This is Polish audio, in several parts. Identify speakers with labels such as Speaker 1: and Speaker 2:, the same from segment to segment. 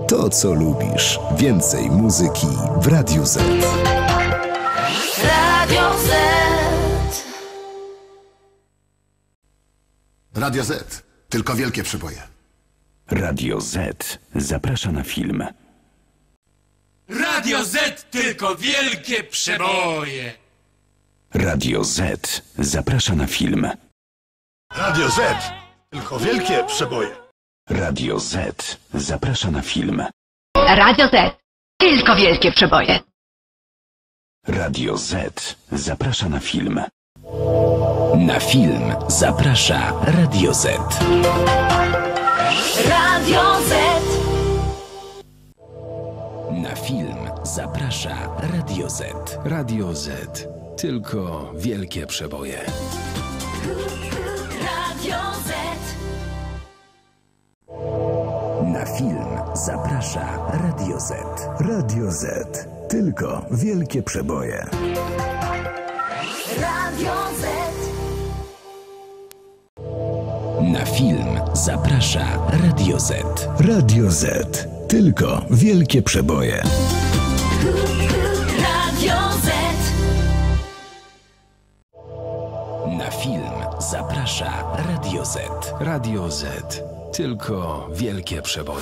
Speaker 1: to, co lubisz. Więcej muzyki w Radiu Z.
Speaker 2: Radio Z.
Speaker 3: Radio Z. Tylko wielkie przeboje.
Speaker 4: Radio Z zaprasza na film.
Speaker 5: Radio Z. Tylko wielkie przeboje.
Speaker 4: Radio Z zaprasza na film.
Speaker 6: Radio Z. Tylko wielkie przeboje.
Speaker 4: Radio Z zaprasza na film.
Speaker 7: Radio Z. Tylko wielkie przeboje.
Speaker 4: Radio Z zaprasza na film. Na film zaprasza Radio Z.
Speaker 2: Radio Z.
Speaker 4: Na film zaprasza Radio Z.
Speaker 1: Radio Z. Tylko wielkie przeboje.
Speaker 2: Radio Z.
Speaker 4: Na film zaprasza Radio Z.
Speaker 1: Radio Z. Tylko wielkie przeboje.
Speaker 2: Radio Z.
Speaker 4: Na film zaprasza Radio Z.
Speaker 1: Radio Z. Tylko wielkie przeboje.
Speaker 2: Radio Z.
Speaker 4: Na film zaprasza Radio Z.
Speaker 1: Radio Z. Tylko wielkie przeboje.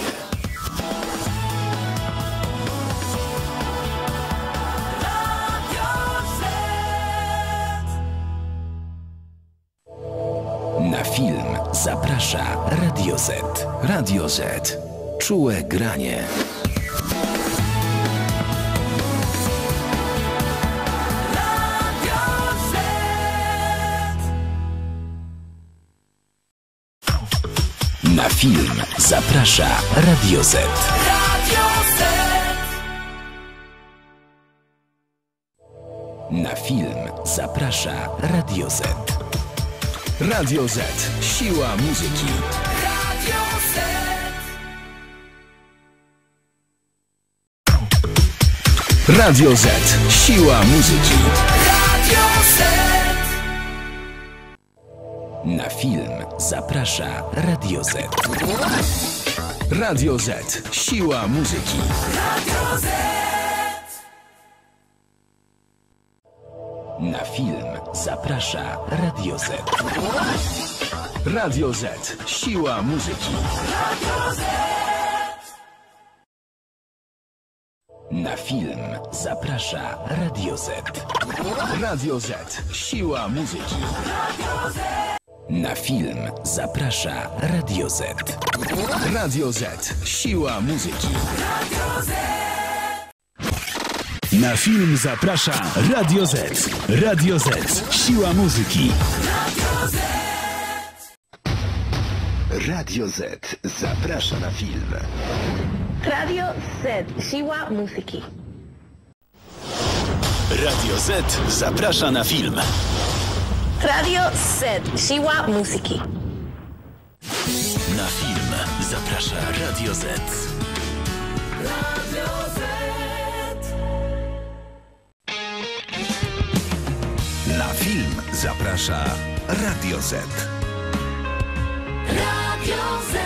Speaker 4: Na film zaprasza Radio Z.
Speaker 1: Radio Z. Czułe granie.
Speaker 4: Na film zaprasza Radio Z.
Speaker 2: Radio Z.
Speaker 4: Na film zaprasza Radio Z.
Speaker 1: Radio Z. Siła muzyki.
Speaker 2: Radio Z.
Speaker 1: Radio Z. Siła muzyki.
Speaker 2: Radio Z.
Speaker 4: Na film zaprasza Radio Z.
Speaker 1: Radio Z. Siła muzyki.
Speaker 2: Radio Z.
Speaker 4: Na film zaprasza Radio Z.
Speaker 1: Radio Z. Siła muzyki.
Speaker 2: Radio Z.
Speaker 4: Na film zaprasza Radio Z.
Speaker 1: Radio Z. Siła muzyki.
Speaker 4: Na film zaprasza Radio Z.
Speaker 1: Radio Z. Siła muzyki.
Speaker 8: Na film zaprasza Radio Z. Radio Z. Siła muzyki.
Speaker 1: Radio Z. Zaprasza na film.
Speaker 7: Radio Z. Siła muzyki.
Speaker 8: Radio Z zaprasza na film.
Speaker 7: Radio Z. Siła muzyki.
Speaker 8: Na film zaprasza Radio Z.
Speaker 2: Radio Z.
Speaker 1: Na film zaprasza Radio Z.
Speaker 2: Radio Z.